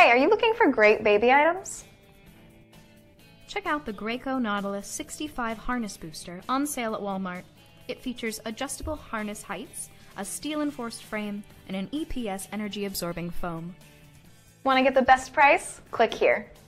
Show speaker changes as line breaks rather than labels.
Hey, are you looking for great baby items?
Check out the Graco Nautilus 65 Harness Booster on sale at Walmart. It features adjustable harness heights, a steel-enforced frame, and an EPS energy-absorbing foam.
Want to get the best price? Click here.